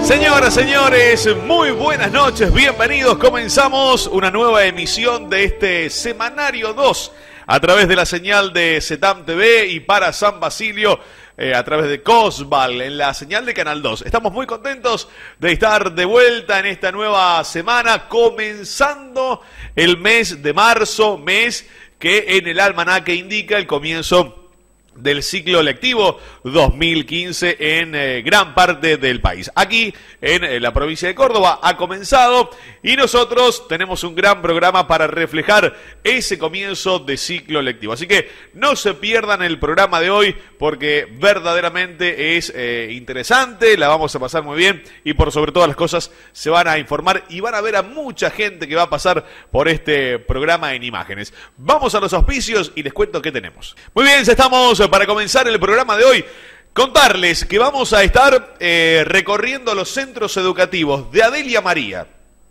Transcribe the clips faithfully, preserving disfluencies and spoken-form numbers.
Señoras, señores, muy buenas noches, bienvenidos. Comenzamos una nueva emisión de este Semanario dos a través de la señal de CETAM T V y para San Basilio eh, a través de Cosval en la señal de Canal dos. Estamos muy contentos de estar de vuelta en esta nueva semana, comenzando el mes de marzo, mes que en el almanaque indica el comienzo del ciclo lectivo dos mil quince en eh, gran parte del país. Aquí en eh, la provincia de Córdoba ha comenzado y nosotros tenemos un gran programa para reflejar ese comienzo de ciclo lectivo. Así que no se pierdan el programa de hoy porque verdaderamente es eh, interesante, la vamos a pasar muy bien y por sobre todas las cosas se van a informar y van a ver a mucha gente que va a pasar por este programa en imágenes. Vamos a los auspicios y les cuento qué tenemos. Muy bien, ya estamos para comenzar el programa de hoy. Contarles que vamos a estar eh, recorriendo los centros educativos de Adelia María,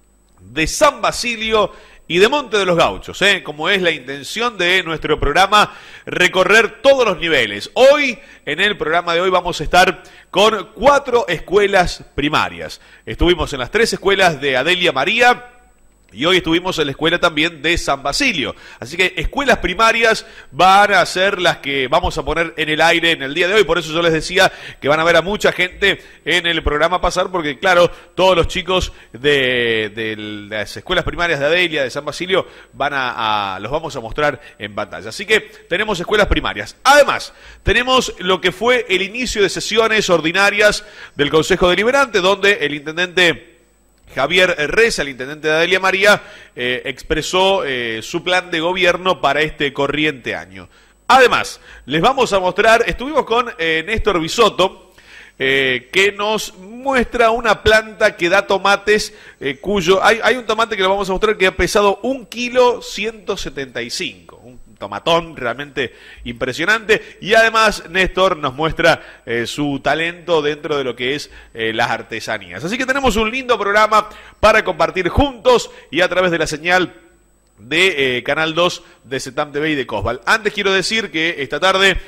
de San Basilio y de Monte de los Gauchos, ¿eh? Como es la intención de nuestro programa, recorrer todos los niveles. Hoy, en el programa de hoy, vamos a estar con cuatro escuelas primarias. Estuvimos en las tres escuelas de Adelia María y hoy estuvimos en la escuela también de San Basilio. Así que escuelas primarias van a ser las que vamos a poner en el aire en el día de hoy. Por eso yo les decía que van a ver a mucha gente en el programa pasar, porque claro, todos los chicos de, de las escuelas primarias de Adelia, de San Basilio, van a, a los vamos a mostrar en pantalla. Así que tenemos escuelas primarias. Además, tenemos lo que fue el inicio de sesiones ordinarias del Consejo Deliberante, donde el intendente Javier Reza, el intendente de Adelia María, eh, expresó eh, su plan de gobierno para este corriente año. Además, les vamos a mostrar, estuvimos con eh, Néstor Bisotto, eh, que nos muestra una planta que da tomates, eh, cuyo, hay, hay un tomate que lo vamos a mostrar que ha pesado un kilo ciento setenta y cinco, un tomatón realmente impresionante, y además Néstor nos muestra eh, su talento dentro de lo que es eh, las artesanías. Así que tenemos un lindo programa para compartir juntos y a través de la señal de eh, Canal dos de CETAM T V y de Cosval. Antes quiero decir que esta tarde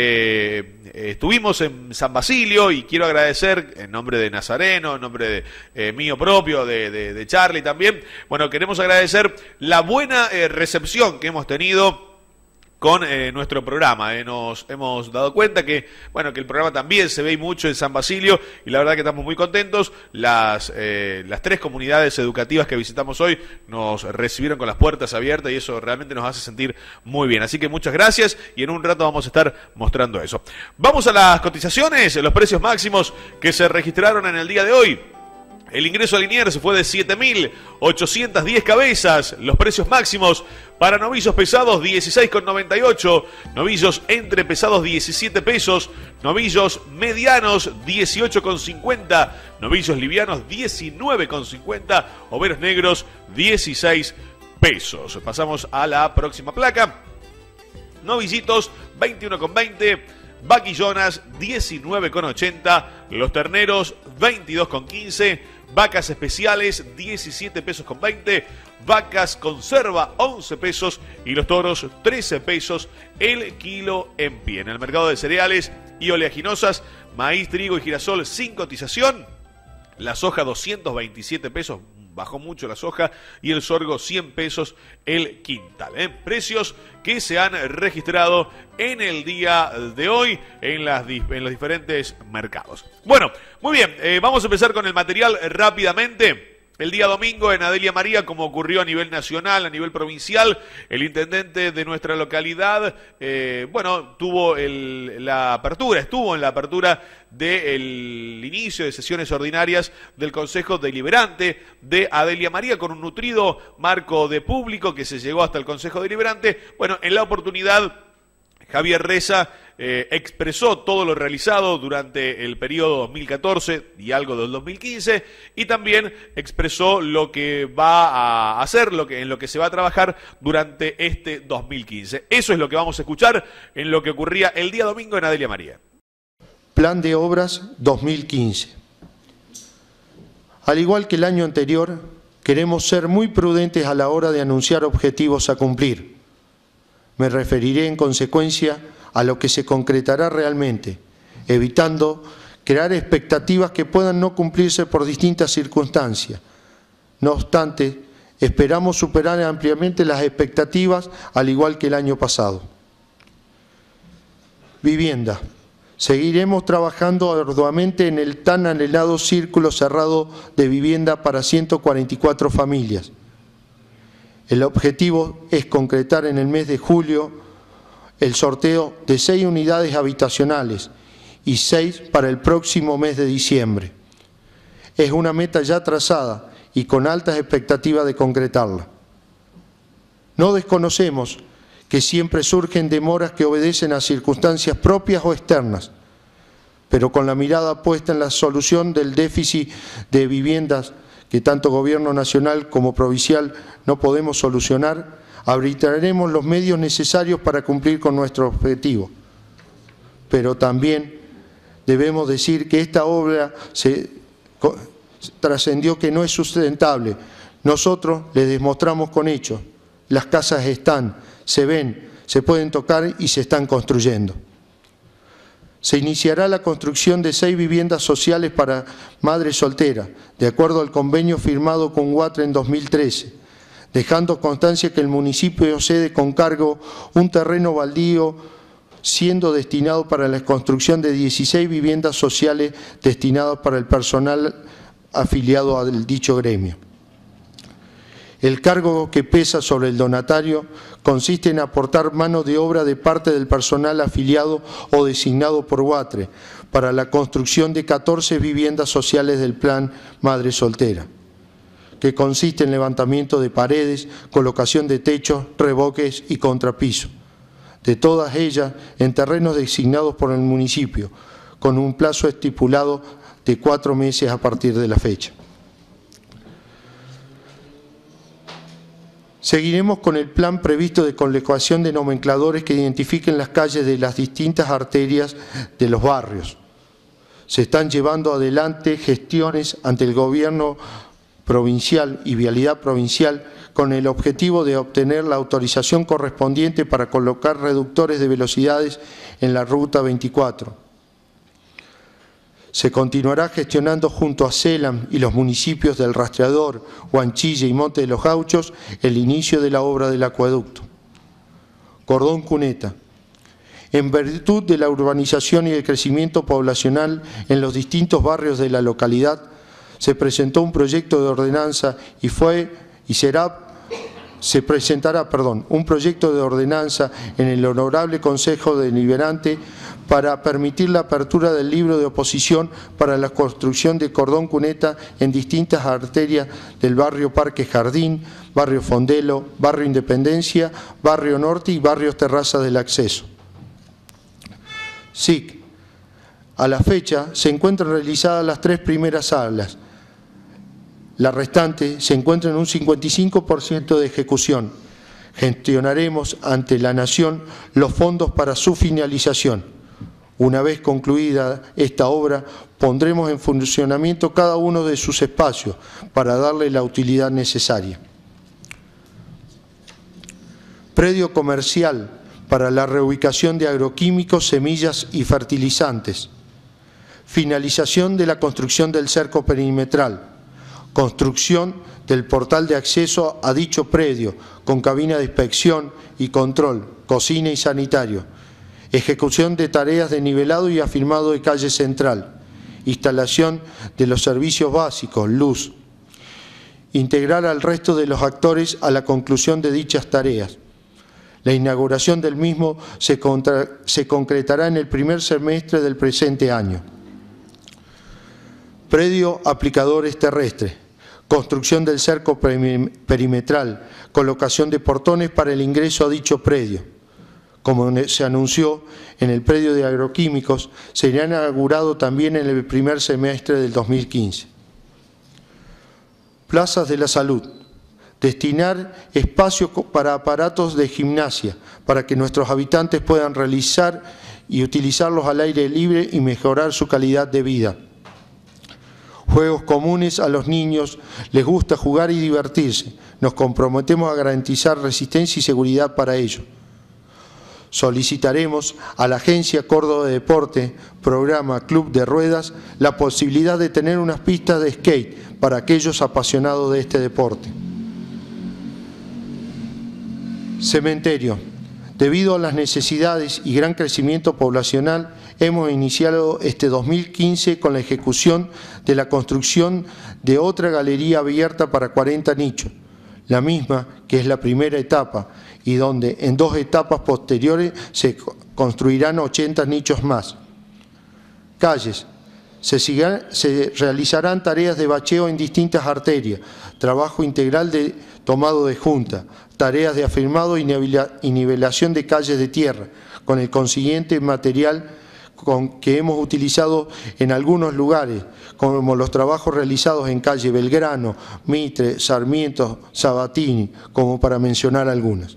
eh, estuvimos en San Basilio y quiero agradecer en nombre de Nazareno, en nombre de eh, mío propio, de, de, de Charlie también. Bueno, queremos agradecer la buena eh, recepción que hemos tenido con eh, nuestro programa. Eh. Nos hemos dado cuenta que, bueno, que el programa también se ve mucho en San Basilio y la verdad que estamos muy contentos. Las, eh, las tres comunidades educativas que visitamos hoy nos recibieron con las puertas abiertas y eso realmente nos hace sentir muy bien. Así que muchas gracias y en un rato vamos a estar mostrando eso. Vamos a las cotizaciones, los precios máximos que se registraron en el día de hoy. El ingreso a Liniers fue de siete mil ochocientas diez cabezas. Los precios máximos para novillos pesados dieciséis con noventa y ocho, novillos entre pesados diecisiete pesos, novillos medianos dieciocho con cincuenta, novillos livianos diecinueve con cincuenta, overos negros dieciséis pesos. Pasamos a la próxima placa. Novillitos veintiuno con veinte, vaquillonas diecinueve con ochenta, los terneros veintidós con quince, vacas especiales diecisiete pesos con veinte, vacas conserva once pesos y los toros trece pesos el kilo en pie. En el mercado de cereales y oleaginosas, maíz, trigo y girasol sin cotización, la soja doscientos veintisiete pesos, bajó mucho la soja, y el sorgo cien pesos el quintal. ¿eh? Precios que se han registrado en el día de hoy en, las, en los diferentes mercados. Bueno, muy bien, eh, vamos a empezar con el material rápidamente. El día domingo en Adelia María, como ocurrió a nivel nacional, a nivel provincial, el intendente de nuestra localidad, eh, bueno, tuvo el, la apertura, estuvo en la apertura del inicio de sesiones ordinarias del Consejo Deliberante de Adelia María, con un nutrido marco de público que se llegó hasta el Consejo Deliberante. Bueno, en la oportunidad, Javier Reza eh, expresó todo lo realizado durante el periodo dos mil catorce y algo del dos mil quince y también expresó lo que va a hacer, lo que, en lo que se va a trabajar durante este dos mil quince. Eso es lo que vamos a escuchar en lo que ocurría el día domingo en Adelia María. Plan de Obras dos mil quince. Al igual que el año anterior, queremos ser muy prudentes a la hora de anunciar objetivos a cumplir. Me referiré en consecuencia a lo que se concretará realmente, evitando crear expectativas que puedan no cumplirse por distintas circunstancias. No obstante, esperamos superar ampliamente las expectativas, al igual que el año pasado. Vivienda. Seguiremos trabajando arduamente en el tan anhelado círculo cerrado de vivienda para ciento cuarenta y cuatro familias. El objetivo es concretar en el mes de julio el sorteo de seis unidades habitacionales y seis para el próximo mes de diciembre. Es una meta ya trazada y con altas expectativas de concretarla. No desconocemos que siempre surgen demoras que obedecen a circunstancias propias o externas, pero con la mirada puesta en la solución del déficit de viviendas que tanto Gobierno nacional como provincial no podemos solucionar, habilitaremos los medios necesarios para cumplir con nuestro objetivo. Pero también debemos decir que esta obra se trascendió que no es sustentable. Nosotros les demostramos con hechos. Las casas están, se ven, se pueden tocar y se están construyendo. Se iniciará la construcción de seis viviendas sociales para madres solteras, de acuerdo al convenio firmado con Huatre en dos mil trece, dejando constancia que el municipio cede con cargo un terreno baldío, siendo destinado para la construcción de dieciséis viviendas sociales destinadas para el personal afiliado al dicho gremio. El cargo que pesa sobre el donatario consiste en aportar mano de obra de parte del personal afiliado o designado por Huatre para la construcción de catorce viviendas sociales del Plan Madre Soltera, que consiste en levantamiento de paredes, colocación de techos, revoques y contrapiso, de todas ellas en terrenos designados por el municipio, con un plazo estipulado de cuatro meses a partir de la fecha. Seguiremos con el plan previsto de colocación de nomencladores que identifiquen las calles de las distintas arterias de los barrios. Se están llevando adelante gestiones ante el Gobierno provincial y Vialidad Provincial con el objetivo de obtener la autorización correspondiente para colocar reductores de velocidades en la Ruta veinticuatro. Se continuará gestionando junto a CELAM y los municipios del Rastreador, Huanchille y Monte de los Gauchos el inicio de la obra del acueducto. Cordón Cuneta. En virtud de la urbanización y el crecimiento poblacional en los distintos barrios de la localidad, se presentó un proyecto de ordenanza y fue y será se presentará, perdón, un proyecto de ordenanza en el Honorable Consejo Deliberante para permitir la apertura del libro de oposición para la construcción de cordón cuneta en distintas arterias del barrio Parque Jardín, barrio Fondelo, barrio Independencia, barrio Norte y barrios Terraza del Acceso. S I C. A la fecha se encuentran realizadas las tres primeras salas. La restante se encuentra en un cincuenta y cinco por ciento de ejecución. Gestionaremos ante la Nación los fondos para su finalización. Una vez concluida esta obra, pondremos en funcionamiento cada uno de sus espacios para darle la utilidad necesaria. Predio comercial para la reubicación de agroquímicos, semillas y fertilizantes. Finalización de la construcción del cerco perimetral. Construcción del portal de acceso a dicho predio, con cabina de inspección y control, cocina y sanitario. Ejecución de tareas de nivelado y afirmado de calle central. Instalación de los servicios básicos, luz. Integrar al resto de los actores a la conclusión de dichas tareas. La inauguración del mismo se, contra, se concretará en el primer semestre del presente año. Predio aplicadores terrestres. Construcción del cerco perimetral, colocación de portones para el ingreso a dicho predio. Como se anunció en el predio de agroquímicos, será inaugurado también en el primer semestre del dos mil quince. Plazas de la salud. Destinar espacios para aparatos de gimnasia, para que nuestros habitantes puedan realizar y utilizarlos al aire libre y mejorar su calidad de vida. Juegos comunes a los niños, les gusta jugar y divertirse. Nos comprometemos a garantizar resistencia y seguridad para ello. Solicitaremos a la Agencia Córdoba de Deporte, programa Club de Ruedas, la posibilidad de tener unas pistas de skate para aquellos apasionados de este deporte. Cementerio. Debido a las necesidades y gran crecimiento poblacional, hemos iniciado este dos mil quince con la ejecución de la construcción de otra galería abierta para cuarenta nichos, la misma que es la primera etapa, y donde en dos etapas posteriores se construirán ochenta nichos más. Calles. Se, sigan, se realizarán tareas de bacheo en distintas arterias, trabajo integral de tomado de junta, tareas de afirmado y nivelación de calles de tierra, con el consiguiente material con que hemos utilizado en algunos lugares, como los trabajos realizados en calle Belgrano, Mitre, Sarmiento, Sabatini, como para mencionar algunas.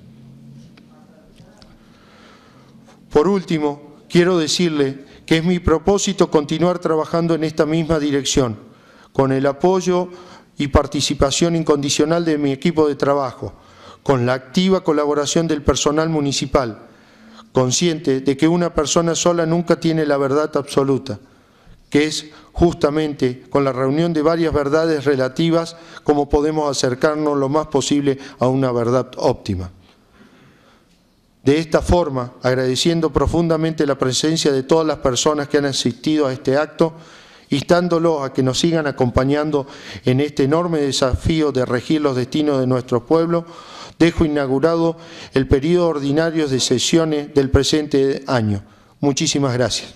Por último, quiero decirle que es mi propósito continuar trabajando en esta misma dirección, con el apoyo y participación incondicional de mi equipo de trabajo, con la activa colaboración del personal municipal, consciente de que una persona sola nunca tiene la verdad absoluta, que es justamente con la reunión de varias verdades relativas como podemos acercarnos lo más posible a una verdad óptima. De esta forma, agradeciendo profundamente la presencia de todas las personas que han asistido a este acto, instándolos a que nos sigan acompañando en este enorme desafío de regir los destinos de nuestro pueblo, dejo inaugurado el periodo ordinario de sesiones del presente año. Muchísimas gracias.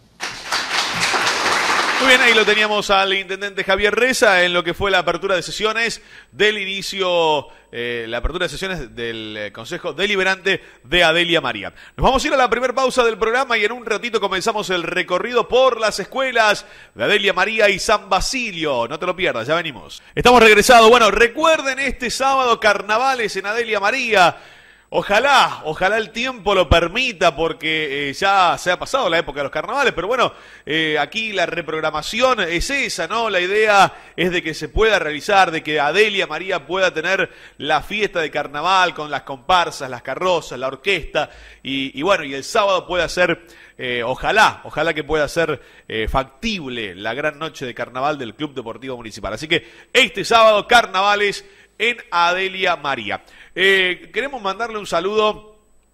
Muy bien, ahí lo teníamos al intendente Javier Reza en lo que fue la apertura de sesiones del inicio, eh, la apertura de sesiones del eh, Consejo Deliberante de Adelia María. Nos vamos a ir a la primera pausa del programa y en un ratito comenzamos el recorrido por las escuelas de Adelia María y San Basilio. No te lo pierdas, ya venimos. Estamos regresados. Bueno, recuerden este sábado carnavales en Adelia María. Ojalá, ojalá el tiempo lo permita porque eh, ya se ha pasado la época de los carnavales, pero bueno, eh, aquí la reprogramación es esa, ¿no? La idea es de que se pueda realizar, de que Adelia María pueda tener la fiesta de carnaval con las comparsas, las carrozas, la orquesta y, y bueno, y el sábado pueda ser, eh, ojalá, ojalá que pueda ser eh, factible la gran noche de carnaval del Club Deportivo Municipal. Así que este sábado, carnavales en Adelia María. Eh, queremos mandarle un saludo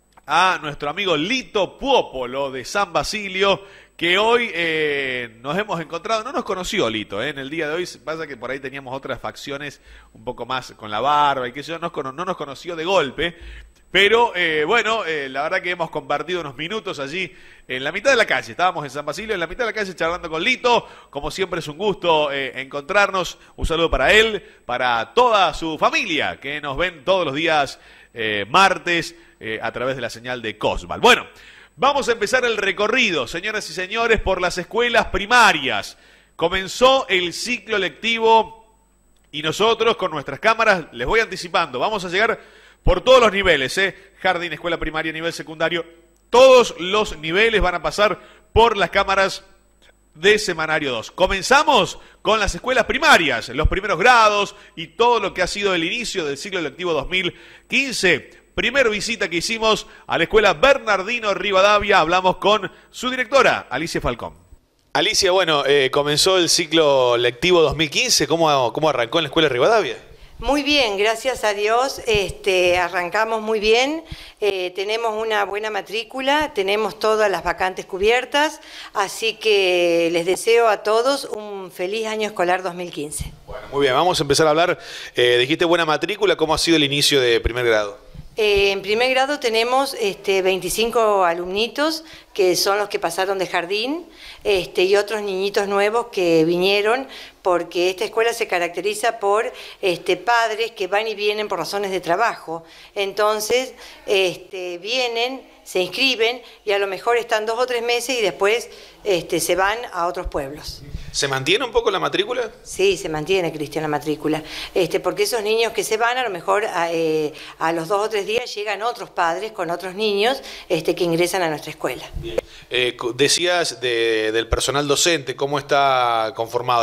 a nuestro amigo Lito Puopolo de San Basilio, que hoy eh, nos hemos encontrado, no nos conoció Lito, eh, en el día de hoy, pasa que por ahí teníamos otras facciones un poco más con la barba y que eso, no, no nos conoció de golpe, pero eh, bueno, eh, la verdad que hemos compartido unos minutos allí en la mitad de la calle, estábamos en San Basilio, en la mitad de la calle charlando con Lito, como siempre es un gusto eh, encontrarnos, un saludo para él, para toda su familia, que nos ven todos los días eh, martes eh, a través de la señal de Cosval. Bueno, vamos a empezar el recorrido, señoras y señores, por las escuelas primarias. Comenzó el ciclo lectivo y nosotros con nuestras cámaras, les voy anticipando, vamos a llegar por todos los niveles, ¿eh? Jardín, escuela primaria, nivel secundario, todos los niveles van a pasar por las cámaras de Semanario dos. Comenzamos con las escuelas primarias, los primeros grados y todo lo que ha sido el inicio del ciclo lectivo dos mil quince. Primera visita que hicimos a la escuela Bernardino Rivadavia, hablamos con su directora, Alicia Falcón. Alicia, bueno, eh, comenzó el ciclo lectivo dos mil quince, ¿cómo, cómo arrancó en la escuela Rivadavia? Muy bien, gracias a Dios, este, arrancamos muy bien, eh, tenemos una buena matrícula, tenemos todas las vacantes cubiertas, así que les deseo a todos un feliz año escolar dos mil quince. Bueno, muy bien, vamos a empezar a hablar, eh, dijiste buena matrícula, ¿cómo ha sido el inicio de primer grado? Eh, en primer grado tenemos este, veinticinco alumnitos que son los que pasaron de jardín este, y otros niñitos nuevos que vinieron porque esta escuela se caracteriza por este, padres que van y vienen por razones de trabajo. Entonces este, vienen, se inscriben y a lo mejor están dos o tres meses y después este, se van a otros pueblos. ¿Se mantiene un poco la matrícula? Sí, se mantiene, Cristian, la matrícula. Este, porque esos niños que se van, a lo mejor a, eh, a los dos o tres días llegan otros padres con otros niños este, que ingresan a nuestra escuela. Bien. Eh, decías de, del personal docente, ¿cómo está conformado este año? ¿Está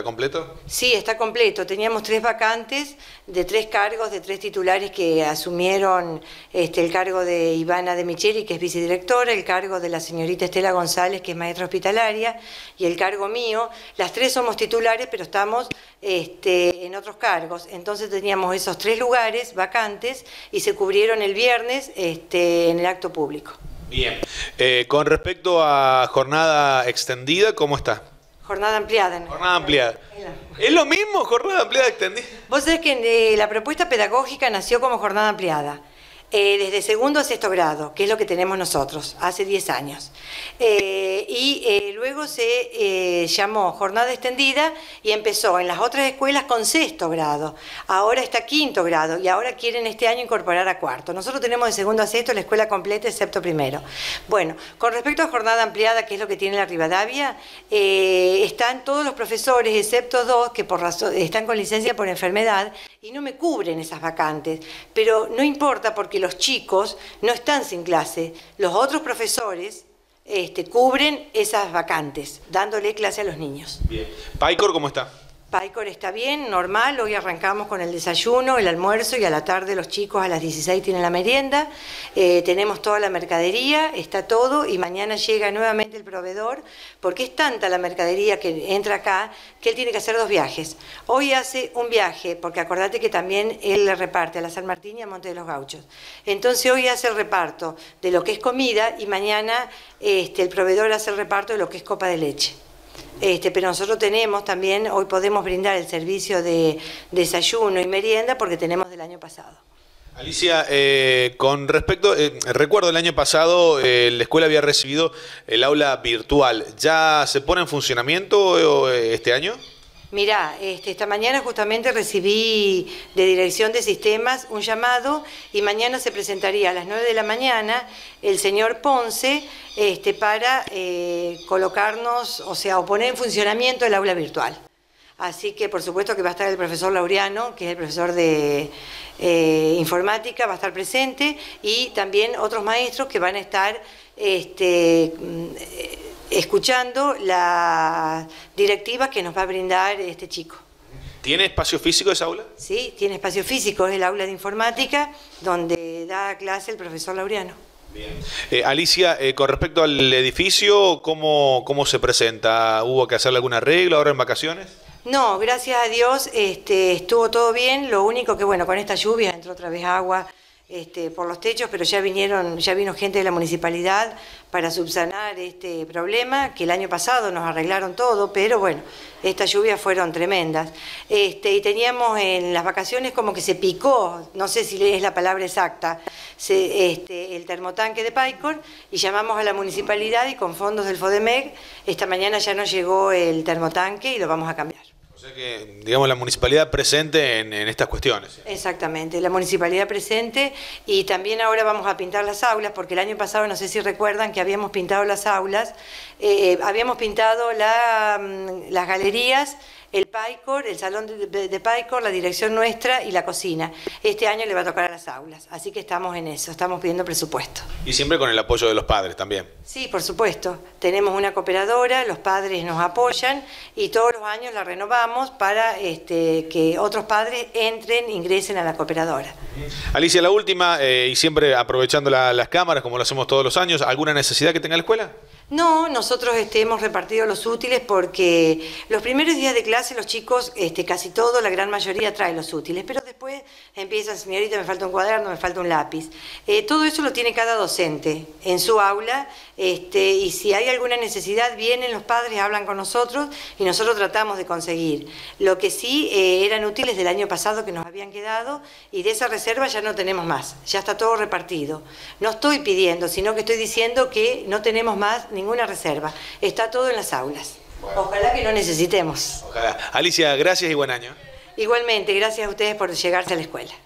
completo? Sí, está completo. Teníamos tres vacantes de tres cargos, de tres titulares que asumieron este, el cargo de Ivana de Micheli, que es vicedirectora, el cargo de la señorita Estela González, que es maestra hospitalaria, y el cargo mío. Las tres somos titulares, pero estamos este, en otros cargos. Entonces teníamos esos tres lugares vacantes y se cubrieron el viernes este, en el acto público. Bien. Eh, con respecto a jornada extendida, ¿cómo está? Jornada ampliada. ¿no? Jornada ampliada. ¿Es lo mismo, jornada ampliada extendida? Vos sabés que eh, la propuesta pedagógica nació como jornada ampliada. Eh, desde segundo a sexto grado, que es lo que tenemos nosotros, hace diez años. Eh, y eh, luego se eh, llamó jornada extendida y empezó en las otras escuelas con sexto grado. Ahora está quinto grado y ahora quieren este año incorporar a cuarto. Nosotros tenemos de segundo a sexto la escuela completa excepto primero. Bueno, con respecto a jornada ampliada, que es lo que tiene la Rivadavia, eh, están todos los profesores, excepto dos que por razón, están con licencia por enfermedad y no me cubren esas vacantes. Pero no importa porque los chicos no están sin clase, los otros profesores este, cubren esas vacantes, dándole clase a los niños. Bien. ¿Paicor cómo está? Paicor está bien, normal, hoy arrancamos con el desayuno, el almuerzo y a la tarde los chicos a las dieciséis tienen la merienda, eh, tenemos toda la mercadería, está todo y mañana llega nuevamente el proveedor porque es tanta la mercadería que entra acá que él tiene que hacer dos viajes. Hoy hace un viaje, porque acordate que también él le reparte a la San Martín y a Monte de los Gauchos. Entonces hoy hace el reparto de lo que es comida y mañana este, el proveedor hace el reparto de lo que es copa de leche. Este, pero nosotros tenemos también, hoy podemos brindar el servicio de desayuno y merienda porque tenemos del año pasado. Alicia, eh, con respecto, eh, recuerdo el año pasado eh, la escuela había recibido el aula virtual. ¿Ya se pone en funcionamiento eh, este año? Mirá, este, esta mañana justamente recibí de Dirección de Sistemas un llamado y mañana se presentaría a las nueve de la mañana el señor Ponce este, para eh, colocarnos, o sea, o poner en funcionamiento el aula virtual. Así que por supuesto que va a estar el profesor Laureano, que es el profesor de eh, informática, va a estar presente y también otros maestros que van a estar este, escuchando las directivas que nos va a brindar este chico. ¿Tiene espacio físico esa aula? Sí, tiene espacio físico, es el aula de informática donde da clase el profesor Laureano. Bien. Eh, Alicia, eh, con respecto al edificio, ¿cómo, cómo se presenta? ¿Hubo que hacerle algún arreglo ahora en vacaciones? No, gracias a Dios este, estuvo todo bien, lo único que bueno, con esta lluvia entró otra vez agua este, por los techos, pero ya vinieron, ya vino gente de la municipalidad para subsanar este problema, que el año pasado nos arreglaron todo, pero bueno, estas lluvias fueron tremendas. Este, y teníamos en las vacaciones como que se picó, no sé si es la palabra exacta, se, este, el termotanque de Paicor, y llamamos a la municipalidad y con fondos del FODEMEC, esta mañana ya nos llegó el termotanque y lo vamos a cambiar. O sea que, digamos, la municipalidad presente en, en estas cuestiones. Exactamente, la municipalidad presente y también ahora vamos a pintar las aulas, porque el año pasado, no sé si recuerdan, que habíamos pintado las aulas, eh, habíamos pintado la, las galerías, el Paicor, el salón de, de Paicor, la dirección nuestra y la cocina. Este año le va a tocar a las aulas, así que estamos en eso, estamos pidiendo presupuesto. Y siempre con el apoyo de los padres también. Sí, por supuesto. Tenemos una cooperadora, los padres nos apoyan y todos los años la renovamos para este, que otros padres entren, ingresen a la cooperadora. Alicia, la última, eh, y siempre aprovechando la, las cámaras, como lo hacemos todos los años, ¿alguna necesidad que tenga la escuela? No, nosotros este, hemos repartido los útiles porque los primeros días de clase los chicos, este, casi todo, la gran mayoría trae los útiles, pero después empiezan, señorita, me falta un cuaderno, me falta un lápiz. Eh, todo eso lo tiene cada docente en su aula este, y si hay alguna necesidad vienen los padres, hablan con nosotros y nosotros tratamos de conseguir. Lo que sí eh, eran útiles del año pasado que nos habían quedado y de esa reserva ya no tenemos más, ya está todo repartido. No estoy pidiendo, sino que estoy diciendo que no tenemos más ninguna reserva, está todo en las aulas. Bueno. Ojalá que no necesitemos. Ojalá. Alicia, gracias y buen año. Igualmente, gracias a ustedes por llegarse a la escuela.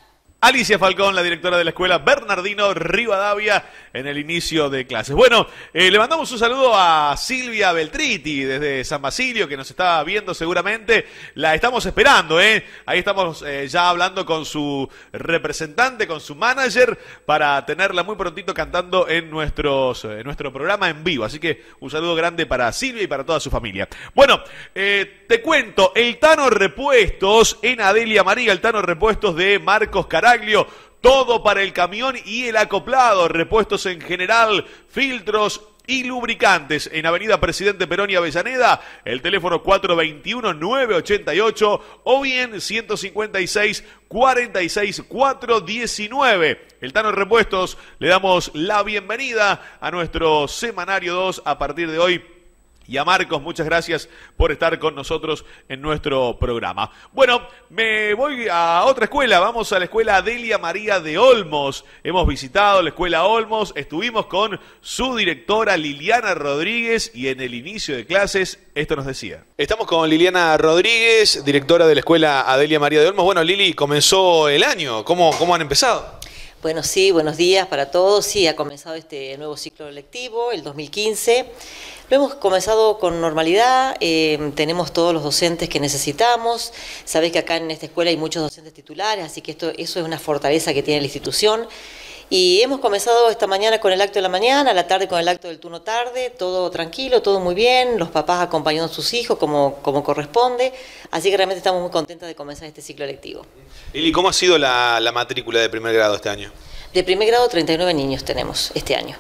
Alicia Falcón, la directora de la escuela Bernardino Rivadavia, en el inicio de clases. Bueno, eh, le mandamos un saludo a Silvia Beltriti desde San Basilio, que nos está viendo seguramente. La estamos esperando, ¿eh? Ahí estamos eh, ya hablando con su representante, con su manager, para tenerla muy prontito cantando en nuestros, eh, nuestro programa en vivo. Así que un saludo grande para Silvia y para toda su familia. Bueno, eh, te cuento, el Tano Repuestos en Adelia María, el Tano Repuestos de Marcos Caraglio. Todo para el camión y el acoplado, repuestos en general, filtros y lubricantes. En Avenida Presidente Perón y Avellaneda, el teléfono cuatro dos uno, nueve ocho ocho o bien ciento cincuenta y seis, cuarenta y seis, cuatrocientos diecinueve. El Tano Repuestos, le damos la bienvenida a nuestro Semanario dos a partir de hoy. Y a Marcos, muchas gracias por estar con nosotros en nuestro programa. Bueno, me voy a otra escuela, vamos a la escuela Adelia María de Olmos. Hemos visitado la escuela Olmos, estuvimos con su directora Liliana Rodríguez y en el inicio de clases esto nos decía. Estamos con Liliana Rodríguez, directora de la escuela Adelia María de Olmos. Bueno, Lili, comenzó el año, ¿cómo, cómo han empezado? Bueno, sí, buenos días para todos. Sí, ha comenzado este nuevo ciclo lectivo, el dos mil quince. Lo hemos comenzado con normalidad, eh, tenemos todos los docentes que necesitamos. Sabés que acá en esta escuela hay muchos docentes titulares, así que esto, eso es una fortaleza que tiene la institución. Y hemos comenzado esta mañana con el acto de la mañana, a la tarde con el acto del turno tarde, todo tranquilo, todo muy bien, los papás acompañando a sus hijos como, como corresponde, así que realmente estamos muy contentas de comenzar este ciclo lectivo. Lili, ¿cómo ha sido la, la matrícula de primer grado este año? De primer grado treinta y nueve niños tenemos este año.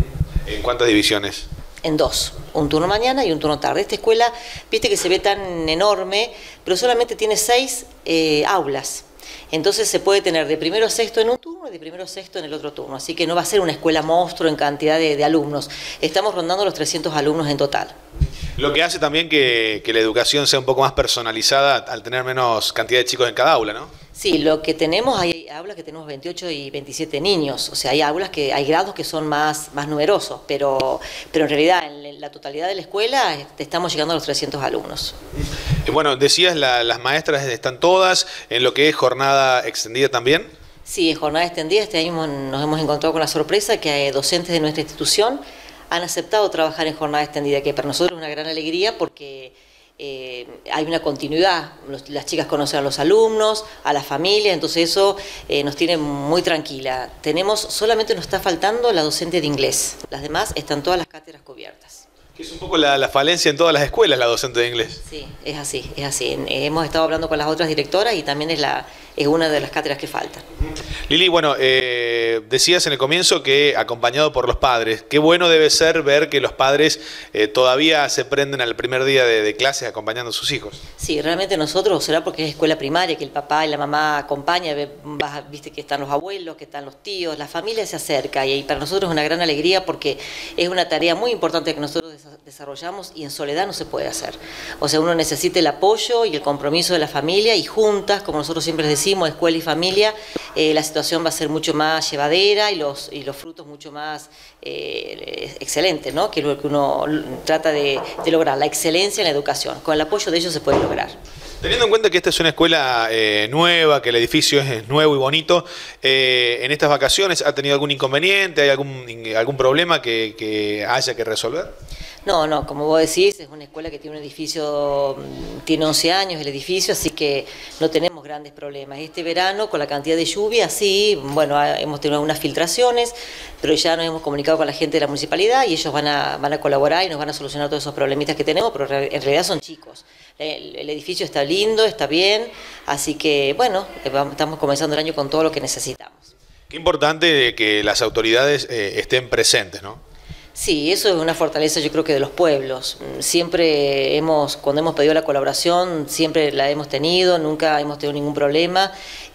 ¿En cuántas divisiones? En dos, un turno mañana y un turno tarde. Esta escuela, viste que se ve tan enorme, pero solamente tiene seis eh, aulas. Entonces se puede tener de primero a sexto en un turno y de primero a sexto en el otro turno. Así que no va a ser una escuela monstruo en cantidad de, de alumnos. Estamos rondando los trescientos alumnos en total. Lo que hace también que, que la educación sea un poco más personalizada al tener menos cantidad de chicos en cada aula, ¿no? Sí, lo que tenemos, hay aulas que tenemos veintiocho y veintisiete niños, o sea, hay aulas que, hay grados que son más, más numerosos, pero, pero en realidad en la totalidad de la escuela estamos llegando a los trescientos alumnos. Bueno, decías, la, las maestras están todas en lo que es jornada extendida también. Sí, en jornada extendida este año nos hemos encontrado con la sorpresa que hay docentes de nuestra institución han aceptado trabajar en jornada extendida, que para nosotros es una gran alegría porque eh, hay una continuidad. Los, las chicas conocen a los alumnos, a la familia, entonces eso eh, nos tiene muy tranquila. Tenemos, solamente nos está faltando la docente de inglés, las demás están todas las cátedras cubiertas. Que es un poco la, la falencia en todas las escuelas, la docente de inglés. Sí, es así, es así. Hemos estado hablando con las otras directoras y también es, la, es una de las cátedras que faltan. Lili, bueno, eh, decías en el comienzo que acompañado por los padres, qué bueno debe ser ver que los padres eh, todavía se prenden al primer día de, de clases acompañando a sus hijos. Sí, realmente nosotros, será porque es escuela primaria, que el papá y la mamá acompañan, viste que están los abuelos, que están los tíos, la familia se acerca y para nosotros es una gran alegría porque es una tarea muy importante que nosotros desarrollamos y en soledad no se puede hacer. O sea, uno necesita el apoyo y el compromiso de la familia y juntas, como nosotros siempre les decimos, escuela y familia, eh, la situación va a ser mucho más llevadera y los, y los frutos mucho más eh, excelentes, ¿no? Que es lo que uno trata de, de lograr, la excelencia en la educación. Con el apoyo de ellos se puede lograr. Teniendo en cuenta que esta es una escuela eh, nueva, que el edificio es nuevo y bonito, eh, ¿en estas vacaciones ha tenido algún inconveniente, hay algún, algún problema que, que haya que resolver? No, no, como vos decís, es una escuela que tiene un edificio, tiene once años el edificio, así que no tenemos grandes problemas. Este verano, con la cantidad de lluvia, sí, bueno, hemos tenido algunas filtraciones, pero ya nos hemos comunicado con la gente de la municipalidad y ellos van a, van a colaborar y nos van a solucionar todos esos problemitas que tenemos, pero en realidad son chicos. El, el edificio está lindo, está bien, así que, bueno, estamos comenzando el año con todo lo que necesitamos. Qué importante que las autoridades eh, estén presentes, ¿no? Sí, eso es una fortaleza yo creo que de los pueblos. Siempre hemos, cuando hemos pedido la colaboración, siempre la hemos tenido, nunca hemos tenido ningún problema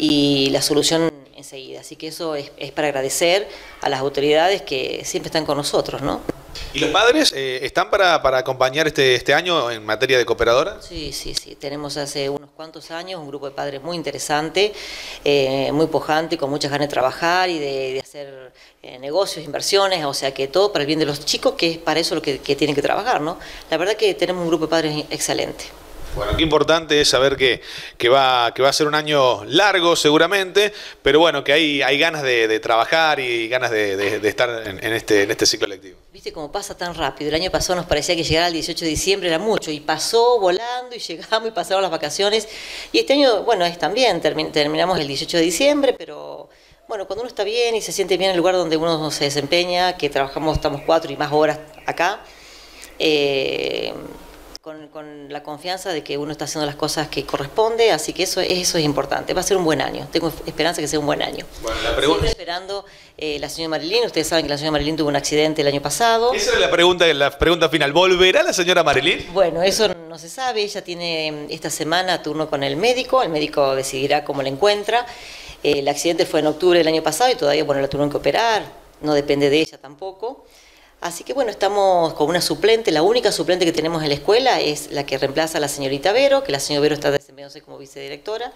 y la solución enseguida. Así que eso es, es para agradecer a las autoridades que siempre están con nosotros, ¿no? ¿Y los padres eh, están para, para acompañar este, este año en materia de cooperadora? Sí, sí, sí. Tenemos hace unos cuantos años un grupo de padres muy interesante, eh, muy pujante, con muchas ganas de trabajar y de, de hacer eh, negocios, inversiones, o sea que todo para el bien de los chicos, que es para eso lo que, que tienen que trabajar, ¿no? La verdad que tenemos un grupo de padres excelente. Bueno, qué importante es saber que, que, va, que va a ser un año largo seguramente, pero bueno, que hay, hay ganas de, de trabajar y ganas de, de, de estar en, en, este, en este ciclo lectivo. Viste cómo pasa tan rápido. El año pasado nos parecía que llegar al dieciocho de diciembre era mucho, y pasó volando, y llegamos y pasaron las vacaciones. Y este año, bueno, es también, termin, terminamos el dieciocho de diciembre, pero bueno, cuando uno está bien y se siente bien en el lugar donde uno se desempeña, que trabajamos, estamos cuatro y más horas acá, eh, Con, con la confianza de que uno está haciendo las cosas que corresponde, así que eso, eso es importante. Va a ser un buen año, tengo esperanza que sea un buen año. Bueno, la pregunta... Siempre esperando eh, la señora Marilyn. Ustedes saben que la señora Marilyn tuvo un accidente el año pasado. Esa es la pregunta, la pregunta final. ¿Volverá la señora Marilyn? Bueno, eso no se sabe. Ella tiene esta semana turno con el médico, el médico decidirá cómo la encuentra. Eh, el accidente fue en octubre del año pasado y todavía, bueno, la tuvieron que operar, no depende de ella tampoco. Así que bueno, estamos con una suplente, la única suplente que tenemos en la escuela es la que reemplaza a la señorita Vero, que la señora Vero está desempeñándose como vicedirectora,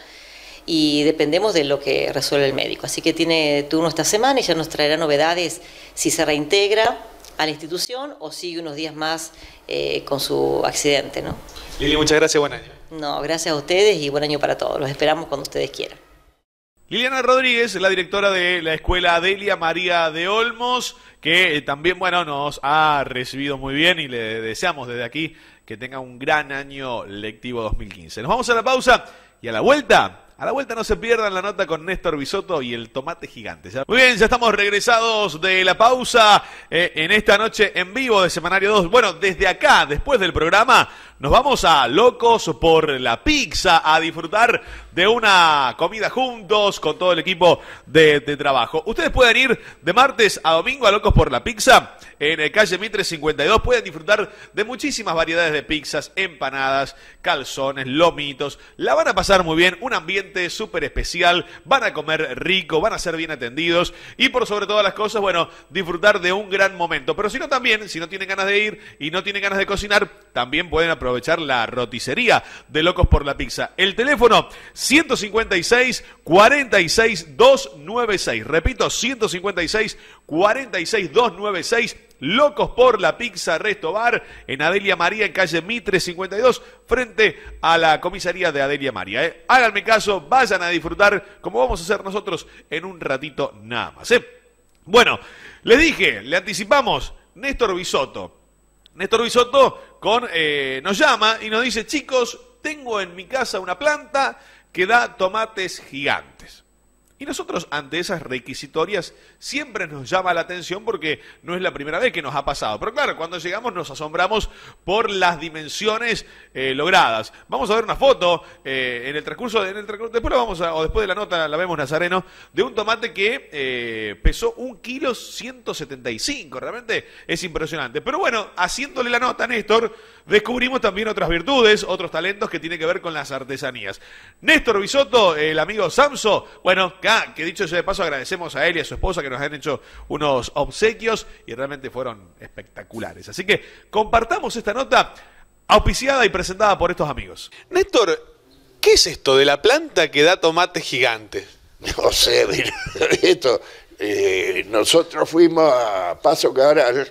y dependemos de lo que resuelve el médico. Así que tiene turno esta semana y ya nos traerá novedades si se reintegra a la institución o sigue unos días más eh, con su accidente, ¿no? Lili, muchas gracias, buen año. No, gracias a ustedes y buen año para todos. Los esperamos cuando ustedes quieran. Liliana Rodríguez, la directora de la escuela Adelia María de Olmos, que también, bueno, nos ha recibido muy bien y le deseamos desde aquí que tenga un gran año lectivo dos mil quince. Nos vamos a la pausa y a la vuelta, a la vuelta no se pierdan la nota con Néstor Bisotto y el tomate gigante. ¿Ya? Muy bien, ya estamos regresados de la pausa eh, en esta noche en vivo de Semanario dos. Bueno, desde acá, después del programa, nos vamos a Locos por la Pizza a disfrutar de una comida juntos con todo el equipo de, de trabajo. Ustedes pueden ir de martes a domingo a Locos por la Pizza en el calle Mitre cincuenta y dos. Pueden disfrutar de muchísimas variedades de pizzas, empanadas, calzones, lomitos. La van a pasar muy bien, un ambiente súper especial. Van a comer rico, van a ser bien atendidos y por sobre todas las cosas, bueno, disfrutar de un gran momento. Pero si no también, si no tienen ganas de ir y no tienen ganas de cocinar, también pueden aprovechar aprovechar la roticería de Locos por la Pizza. El teléfono ciento cincuenta y seis, cuarenta y seis, doscientos noventa y seis. Repito, ciento cincuenta y seis, cuarenta y seis, doscientos noventa y seis. Locos por la Pizza Resto Bar en Adelia María, en calle Mitre cincuenta y dos, frente a la comisaría de Adelia María. ¿eh? Háganme caso, vayan a disfrutar como vamos a hacer nosotros en un ratito nada más. ¿eh? Bueno, les dije, le anticipamos, Néstor Bisotto. Néstor Bisotto con, eh, nos llama y nos dice, chicos, tengo en mi casa una planta que da tomates gigantes. Y nosotros ante esas requisitorias siempre nos llama la atención porque no es la primera vez que nos ha pasado. Pero claro, cuando llegamos nos asombramos por las dimensiones eh, logradas. Vamos a ver una foto eh, en el transcurso, de, en el transcurso después lo vamos a, o después de la nota la vemos, Nazareno, de un tomate que eh, pesó un kilo ciento setenta y cinco. Realmente es impresionante. Pero bueno, haciéndole la nota a Néstor, descubrimos también otras virtudes, otros talentos que tienen que ver con las artesanías. Néstor Bisotto, el amigo Samso, bueno, que dicho sea de paso, agradecemos a él y a su esposa que nos han hecho unos obsequios y realmente fueron espectaculares. Así que compartamos esta nota auspiciada y presentada por estos amigos. Néstor, ¿qué es esto de la planta que da tomates gigantes? No sé, mira, esto, eh, nosotros fuimos a Paso Cabral,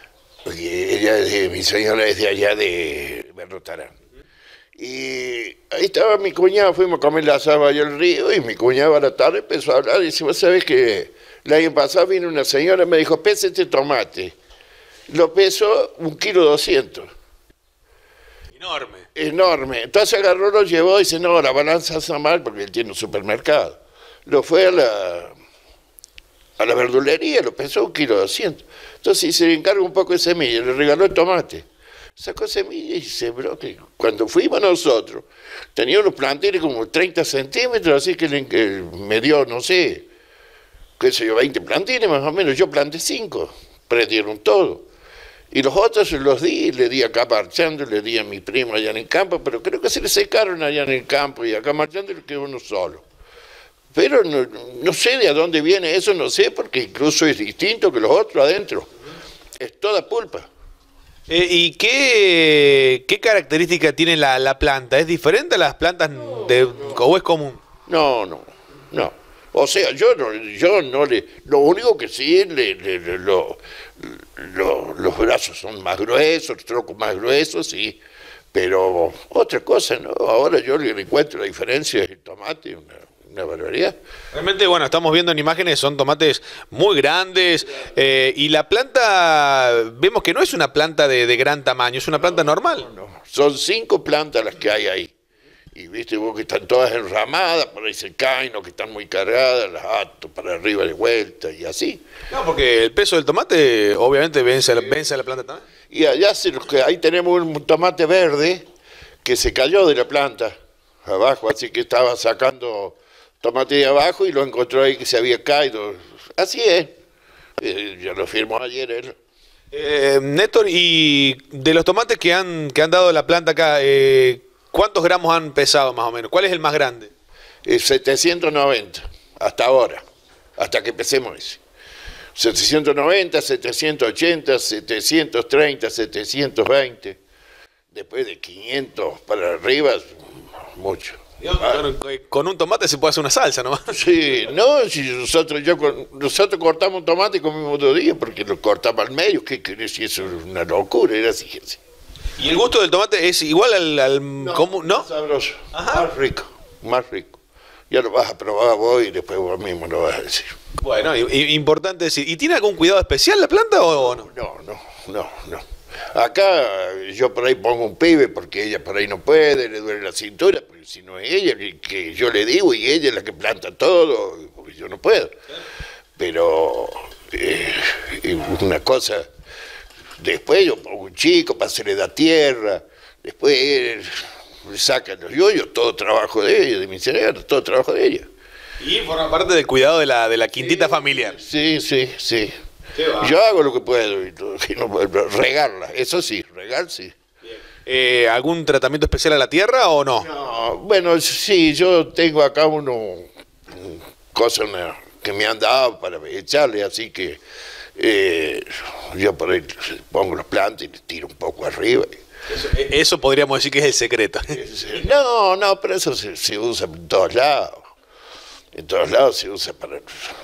porque ella es de, mi señora es de allá de Berrotarán. Y ahí estaba mi cuñado, fuimos a comer la asada allá al río y mi cuñado a la tarde empezó a hablar y dice, vos sabés que el año pasado vino una señora y me dijo, pese este tomate. Lo pesó un kilo doscientos. Enorme. Enorme. Entonces agarró, lo llevó y dice, no, la balanza está mal porque él tiene un supermercado. Lo fue a la, a la verdulería, lo pesó un kilo doscientos. Entonces se le encargó un poco de semilla, le regaló el tomate. Sacó semilla y sembró, que cuando fuimos nosotros, tenía unos plantiles como treinta centímetros, así que le, eh, me dio, no sé, qué sé yo, veinte plantiles más o menos, yo planté cinco, prendieron todo. Y los otros los di, le di acá marchando, le di a mi primo allá en el campo, pero creo que se le secaron allá en el campo y acá marchando le quedó uno solo. Pero no, no sé de a dónde viene eso, no sé, porque incluso es distinto que los otros adentro, es toda pulpa. Eh, ¿Y qué, qué característica tiene la, la planta? ¿Es diferente a las plantas de, o es común? No, no, no. O sea, yo no, yo no le... Lo único que sí, le, le, le, lo, lo, los brazos son más gruesos, los troncos más gruesos, sí. Pero otra cosa, ¿no? Ahora yo le encuentro la diferencia del tomate, una, una barbaridad. Realmente, bueno, estamos viendo en imágenes, son tomates muy grandes, eh, y la planta, vemos que no es una planta de, de gran tamaño, es una planta normal. No, no. Son cinco plantas las que hay ahí. Y viste vos que están todas enramadas, por ahí se caen, o que están muy cargadas, las ato para arriba de vuelta y así. No, porque el peso del tomate obviamente vence a la, vence a la planta también. Y allá se, ahí tenemos un tomate verde que se cayó de la planta abajo, así que estaba sacando tomate de abajo y lo encontró ahí que se había caído. Así es. Eh, ya lo firmó ayer él. Eh, Néstor, y de los tomates que han, que han dado la planta acá, eh, ¿cuántos gramos han pesado más o menos? ¿Cuál es el más grande? Eh, setecientos noventa, hasta ahora, hasta que empecemos ese. setecientos noventa, setecientos ochenta, setecientos treinta, setecientos veinte. Después de quinientos para arriba, mucho. Ah. Con un tomate se puede hacer una salsa, ¿no? Sí, no, si nosotros, yo, nosotros cortamos un tomate y comimos dos días porque lo cortamos al medio, ¿qué querés? Si eso es una locura, era así. ¿Y el gusto del tomate es igual al, al no, común, no? Sabroso, Ajá. Más rico, más rico. Ya lo vas a probar vos y después vos mismo lo vas a decir. Bueno, y, y, importante decir, ¿y tiene algún cuidado especial la planta o no? No, no, no, no. Acá yo por ahí pongo un pibe porque ella por ahí no puede, le duele la cintura, porque si no es ella, que yo le digo y ella es la que planta todo, porque yo no puedo. Pero eh, una cosa, después yo pongo un chico para hacerle la tierra, después él le sacan los yoyos, todo trabajo de ella, de mi cerebro, todo trabajo de ella. Y forma parte del cuidado de la, de la quintita sí, familiar. Sí, sí, sí. Yo hago lo que puedo, y todo, y no, regarla, eso sí, regar sí. Eh, ¿Algún tratamiento especial a la tierra o no? No, bueno, sí, yo tengo acá uno, cosas que me han dado para echarle, así que eh, yo por ahí pongo las plantas y les tiro un poco arriba. Eso, eso podríamos decir que es el secreto. No, no, pero eso se, se usa en todos lados. En todos lados se usa para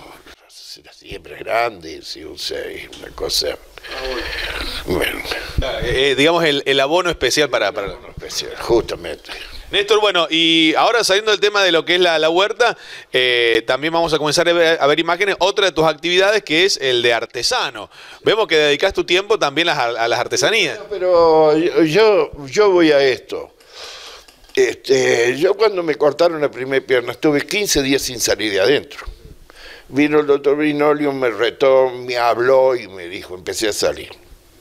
la siembra grande, se usa una cosa. Bueno, eh, digamos el, el abono especial para, para... abono especial, justamente. Néstor, bueno, y ahora saliendo del tema de lo que es la, la huerta, eh, también vamos a comenzar a ver, a ver imágenes, otra de tus actividades que es el de artesano. Vemos que dedicas tu tiempo también a, a las artesanías. Pero yo, yo voy a esto. Este, yo cuando me cortaron la primera pierna estuve quince días sin salir de adentro. Vino el doctor Brinolio, me retó, me habló y me dijo, empecé a salir.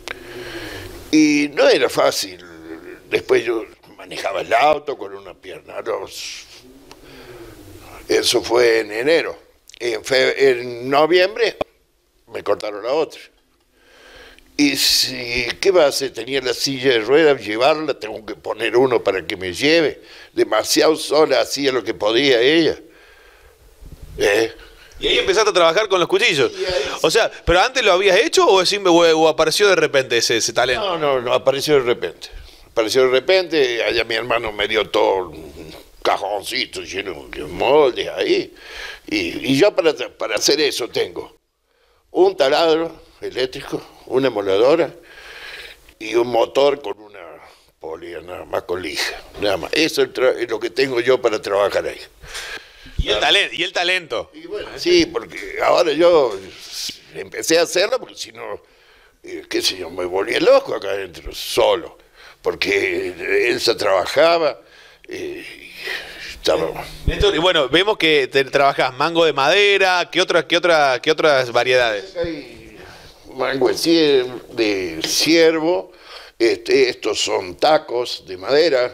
Y no era fácil. Después yo manejaba el auto con una pierna. Los... Eso fue en enero. En, fe... en noviembre me cortaron la otra. Y si, ¿qué va a hacer? Tenía la silla de ruedas, llevarla, tengo que poner uno para que me lleve. Demasiado sola, hacía lo que podía ella. ¿Eh? Y ahí empezaste a trabajar con los cuchillos. O sea, ¿pero antes lo habías hecho o, o apareció de repente ese, ese talento? No, no, no, apareció de repente. Apareció de repente, allá mi hermano me dio todo un cajoncito lleno de moldes ahí. Y, y yo para, para hacer eso tengo un taladro eléctrico, una moladora y un motor con una polea, nada más con lija. Nada más. Eso es, es lo que tengo yo para trabajar ahí. Y el, talento, y el talento. Y bueno, sí, porque ahora yo empecé a hacerlo porque si no, eh, qué sé yo, me volví loco acá adentro, solo. Porque Elsa trabajaba, eh, estaba... Néstor, y bueno, vemos que te trabajas mango de madera, ¿qué otras, qué otra, qué otras variedades? Hay mango de ciervo, este, estos son tacos de madera.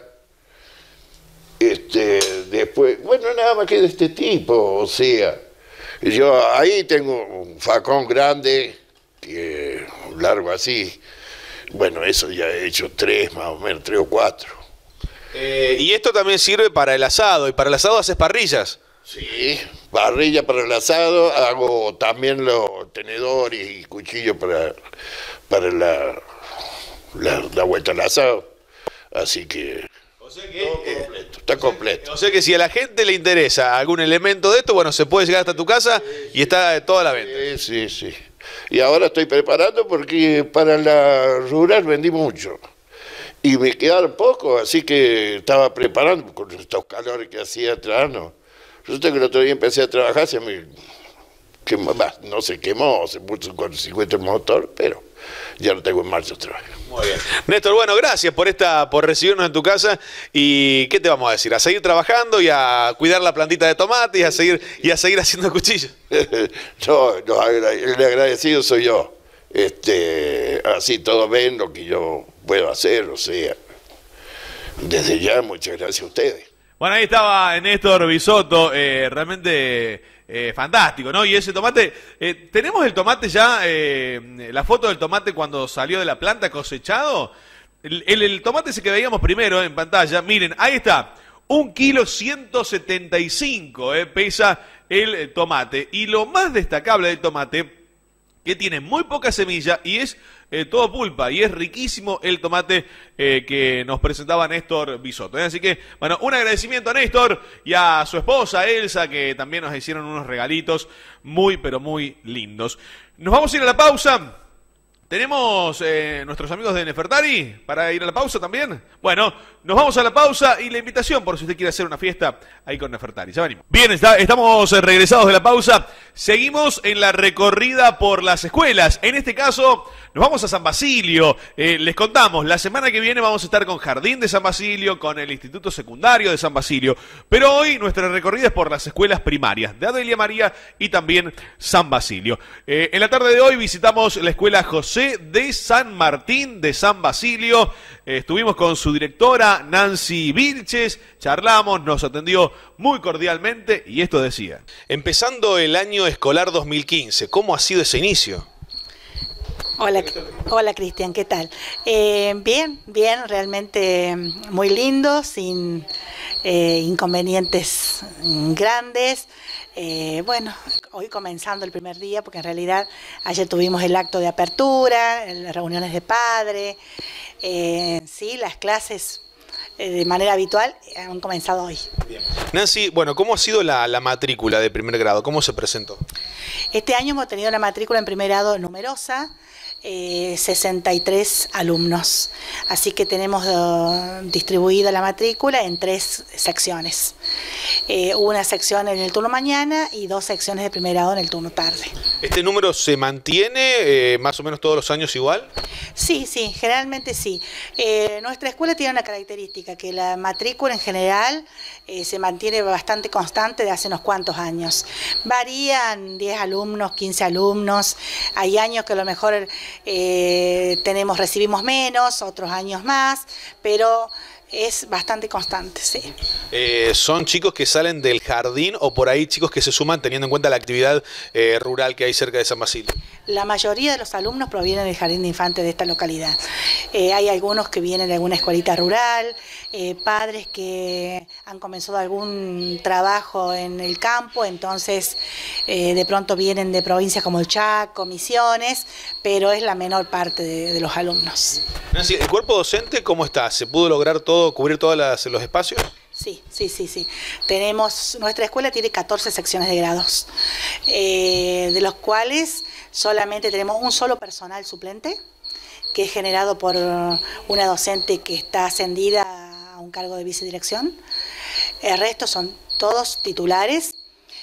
Este, después, bueno, nada más que de este tipo, o sea, yo ahí tengo un facón grande, que largo así, bueno, eso ya he hecho tres más o menos, tres o cuatro. Eh, y esto también sirve para el asado, y para el asado haces parrillas. Sí, parrilla para el asado, hago también los tenedores y cuchillos para, para la, la, la vuelta al asado, así que... O sea que, todo eh, completo, está completo. O sea que si a la gente le interesa algún elemento de esto, bueno, se puede llegar hasta tu casa y está toda la venta. Sí, sí, sí. Y ahora estoy preparando porque para la rural vendí mucho. Y me quedaron pocos, así que estaba preparando con estos calores que hacía atrás, ¿no? Resulta que el otro día empecé a trabajar, se me quemó, bah, no se quemó, se puso con cincuenta el motor, pero ya lo tengo en marcha otra vez. Muy bien. Néstor, bueno, gracias por esta, por recibirnos en tu casa. ¿Y qué te vamos a decir? A seguir trabajando y a cuidar la plantita de tomate y a seguir, y a seguir haciendo cuchillos. No, no, el agradecido soy yo. Este, así todos ven lo que yo puedo hacer, o sea, desde ya muchas gracias a ustedes. Bueno, ahí estaba Néstor Bisotto, eh, realmente eh, fantástico, ¿no? Y ese tomate, eh, ¿tenemos el tomate ya, eh, la foto del tomate cuando salió de la planta cosechado? El, el, el tomate ese que veíamos primero en pantalla, miren, ahí está, un kilo ciento setenta y cinco eh, pesa el, el tomate. Y lo más destacable del tomate, que tiene muy poca semilla y es eh, todo pulpa, y es riquísimo el tomate eh, que nos presentaba Néstor Bisotto. ¿eh? Así que, bueno, un agradecimiento a Néstor y a su esposa Elsa, que también nos hicieron unos regalitos muy, pero muy lindos. Nos vamos a ir a la pausa. ¿Tenemos eh, nuestros amigos de Nefertari para ir a la pausa también? Bueno, nos vamos a la pausa y la invitación por si usted quiere hacer una fiesta ahí con Nefertari. Ya venimos. Bien, está, estamos regresados de la pausa. Seguimos en la recorrida por las escuelas. En este caso, nos vamos a San Basilio. Eh, les contamos, la semana que viene vamos a estar con Jardín de San Basilio, con el Instituto Secundario de San Basilio. Pero hoy nuestra recorrida es por las escuelas primarias de Adelia María y también San Basilio. Eh, en la tarde de hoy visitamos la escuela José de San Martín de San Basilio. Eh, estuvimos con su directora Nancy Vilches, charlamos, nos atendió muy cordialmente y esto decía. Empezando el año escolar dos mil quince, ¿cómo ha sido ese inicio? Hola, hola Cristian, ¿qué tal? Eh, bien, bien, realmente muy lindo, sin eh, inconvenientes grandes. Eh, bueno, hoy comenzando el primer día, porque en realidad ayer tuvimos el acto de apertura, las reuniones de padre, eh, sí, las clases eh, de manera habitual han comenzado hoy. Bien. Nancy, bueno, ¿cómo ha sido la, la matrícula de primer grado? ¿Cómo se presentó? Este año hemos tenido una matrícula en primer grado numerosa. Eh, sesenta y tres alumnos, así que tenemos uh, distribuida la matrícula en tres secciones, eh, una sección en el turno mañana y dos secciones de primer grado en el turno tarde. ¿Este número se mantiene eh, más o menos todos los años igual? Sí, sí, generalmente sí. Eh, nuestra escuela tiene una característica, que la matrícula en general eh, se mantiene bastante constante de hace unos cuantos años. Varían diez alumnos, quince alumnos, hay años que a lo mejor Eh, tenemos, recibimos menos, otros años más, pero es bastante constante, sí. Eh, ¿Son chicos que salen del jardín o por ahí chicos que se suman teniendo en cuenta la actividad eh, rural que hay cerca de San Basilio? La mayoría de los alumnos provienen del jardín de infantes de esta localidad. Eh, hay algunos que vienen de alguna escuelita rural, eh, padres que han comenzado algún trabajo en el campo, entonces eh, de pronto vienen de provincias como el Chaco, Misiones, pero es la menor parte de, de los alumnos. Nancy, ¿el cuerpo docente cómo está? ¿Se pudo lograr todo, cubrir todos los espacios? Sí, sí, sí, sí. Tenemos, nuestra escuela tiene catorce secciones de grados, eh, de los cuales solamente tenemos un solo personal suplente, que es generado por una docente que está ascendida a un cargo de vicedirección. El resto son todos titulares.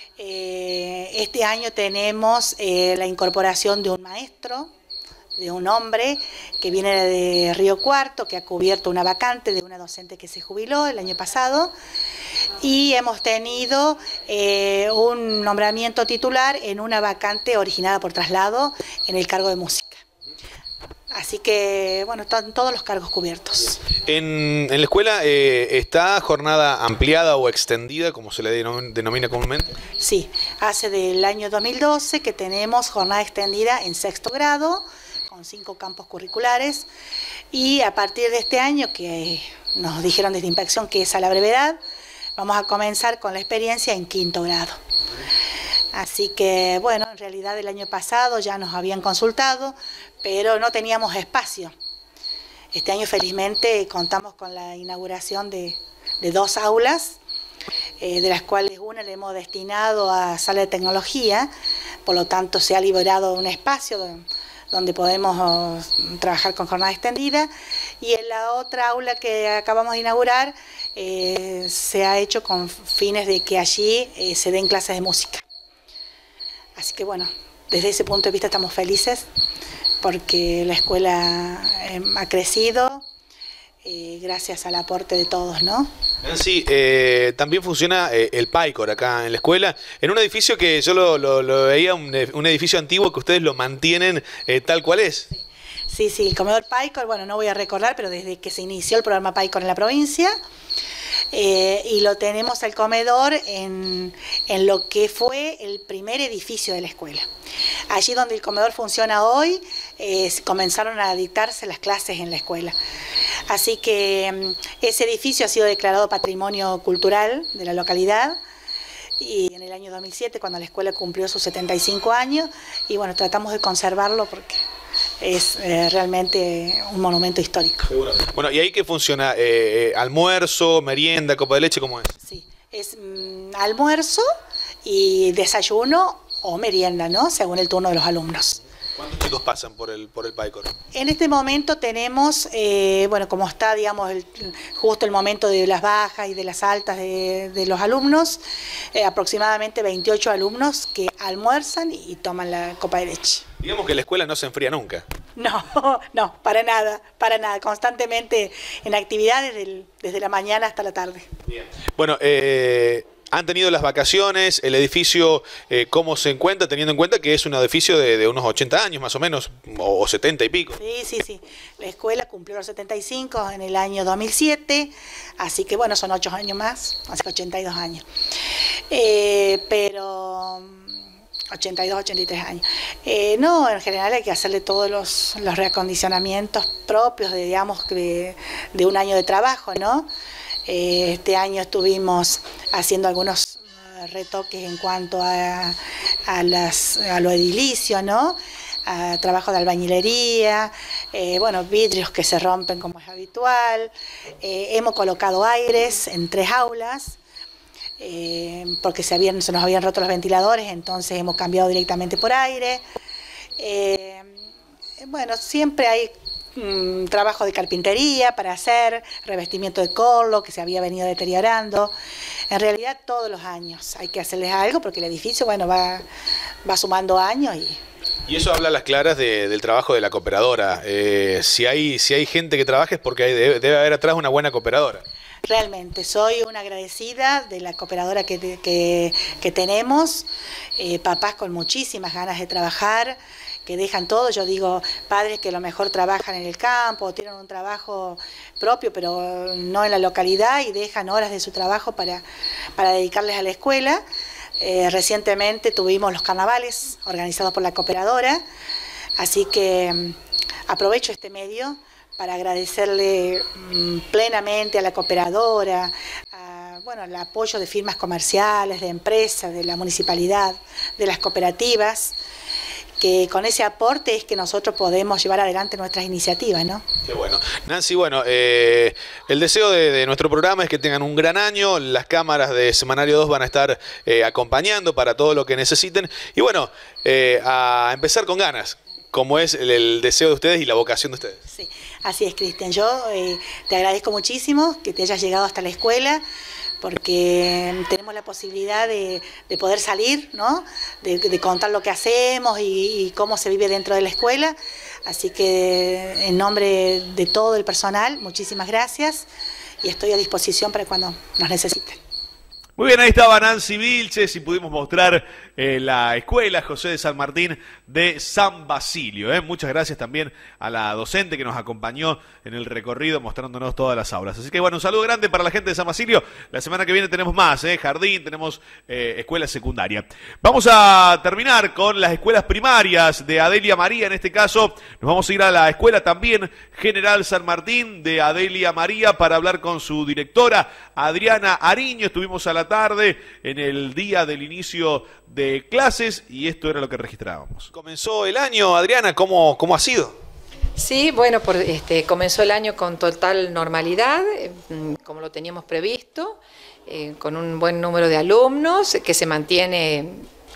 Eh, este año tenemos eh, la incorporación de un maestro, de un hombre que viene de Río Cuarto, que ha cubierto una vacante de una docente que se jubiló el año pasado, y hemos tenido eh, un nombramiento titular en una vacante originada por traslado en el cargo de música. Así que, bueno, están todos los cargos cubiertos. ¿En, en la escuela eh, está jornada ampliada o extendida, como se le denomina comúnmente? Sí, hace del año dos mil doce que tenemos jornada extendida en sexto grado, con cinco campos curriculares, y a partir de este año, que nos dijeron desde inspección que es a la brevedad, vamos a comenzar con la experiencia en quinto grado. Así que, bueno, en realidad el año pasado ya nos habían consultado, pero no teníamos espacio. Este año felizmente contamos con la inauguración de, de dos aulas, eh, de las cuales una le hemos destinado a sala de tecnología, por lo tanto se ha liberado un espacio donde podemos oh, trabajar con jornada extendida, y en la otra aula que acabamos de inaugurar eh, se ha hecho con fines de que allí eh, se den clases de música. Así que bueno, desde ese punto de vista estamos felices porque la escuela eh, ha crecido eh, gracias al aporte de todos, ¿no? Nancy, eh, también funciona eh, el PAICOR acá en la escuela, en un edificio que yo lo, lo, lo veía, un, un edificio antiguo que ustedes lo mantienen eh, tal cual es. Sí. Sí, sí, el comedor PAICOR, bueno, no voy a recordar, pero desde que se inició el programa PAICOR en la provincia, eh, y lo tenemos el comedor en, en lo que fue el primer edificio de la escuela. Allí donde el comedor funciona hoy, eh, comenzaron a dictarse las clases en la escuela. Así que ese edificio ha sido declarado Patrimonio Cultural de la localidad, y en el año dos mil siete, cuando la escuela cumplió sus setenta y cinco años, y bueno, tratamos de conservarlo porque es eh, realmente un monumento histórico. Seguro. Bueno, ¿y ahí qué funciona? Eh, ¿Almuerzo, merienda, copa de leche? ¿Cómo es? Sí, es mm, almuerzo y desayuno o merienda, ¿no? Según el turno de los alumnos. ¿Cuántos chicos pasan por el, por el PAICOR? En este momento tenemos, eh, bueno, como está, digamos, el, justo el momento de las bajas y de las altas de, de los alumnos, eh, aproximadamente veintiocho alumnos que almuerzan y toman la copa de leche. Digamos que la escuela no se enfría nunca. No, no, para nada, para nada. Constantemente en actividades desde, desde la mañana hasta la tarde. Bien. Bueno, eh... ¿han tenido las vacaciones? ¿El edificio eh, cómo se encuentra? Teniendo en cuenta que es un edificio de, de unos ochenta años más o menos, o, o setenta y pico. Sí, sí, sí. La escuela cumplió los setenta y cinco en el año dos mil siete, así que bueno, son ocho años más, así que ochenta y dos años. Eh, pero... ochenta y dos, ochenta y tres años. Eh, no, en general hay que hacerle todos los, los reacondicionamientos propios de, digamos, de, de un año de trabajo, ¿no? Eh, este año estuvimos haciendo algunos retoques en cuanto a, a, las, a lo edilicio, ¿no? A trabajo de albañilería, eh, bueno, vidrios que se rompen como es habitual. Eh, hemos colocado aires en tres aulas, eh, porque se, habían, se nos habían roto los ventiladores, entonces hemos cambiado directamente por aire. Eh, bueno, siempre hay un trabajo de carpintería para hacer, revestimiento de corlo que se había venido deteriorando. En realidad todos los años hay que hacerles algo porque el edificio, bueno, va, va sumando años. Y, y eso habla a las claras de, del trabajo de la cooperadora. Eh, si hay, si hay gente que trabaje es porque hay, debe, debe haber atrás una buena cooperadora. Realmente, soy una agradecida de la cooperadora que, que, que tenemos, eh, papás con muchísimas ganas de trabajar, que dejan todo. Yo digo, padres que a lo mejor trabajan en el campo, tienen un trabajo propio, pero no en la localidad, y dejan horas de su trabajo para, para dedicarles a la escuela. Eh, recientemente tuvimos los carnavales organizados por la cooperadora, así que aprovecho este medio para agradecerle mmm, plenamente a la cooperadora, a, bueno, el apoyo de firmas comerciales, de empresas, de la municipalidad, de las cooperativas, que con ese aporte es que nosotros podemos llevar adelante nuestras iniciativas, ¿no? Qué bueno. Nancy, bueno, eh, el deseo de, de nuestro programa es que tengan un gran año, las cámaras de Semanario dos van a estar eh, acompañando para todo lo que necesiten, y bueno, eh, a empezar con ganas, como es el, el deseo de ustedes y la vocación de ustedes. Sí, así es, Cristian. Yo eh, te agradezco muchísimo que te hayas llegado hasta la escuela, porque tenemos la posibilidad de, de poder salir, ¿no? De, de contar lo que hacemos y, y cómo se vive dentro de la escuela. Así que en nombre de todo el personal, muchísimas gracias y estoy a disposición para cuando nos necesiten. Muy bien, ahí estaba Nancy Vilches y pudimos mostrar eh, la escuela José de San Martín de San Basilio. ¿eh? Muchas gracias también a la docente que nos acompañó en el recorrido mostrándonos todas las aulas. Así que bueno, un saludo grande para la gente de San Basilio. La semana que viene tenemos más, ¿eh? jardín, tenemos eh, escuela secundaria. Vamos a terminar con las escuelas primarias de Adelia María. En este caso nos vamos a ir a la escuela también General San Martín de Adelia María para hablar con su directora Adriana Ariño. Estuvimos a la tarde en el día del inicio de clases y esto era lo que registrábamos. Comenzó el año, Adriana, ¿cómo, cómo ha sido? Sí, bueno, por, este, comenzó el año con total normalidad, eh, como lo teníamos previsto, eh, con un buen número de alumnos que se mantiene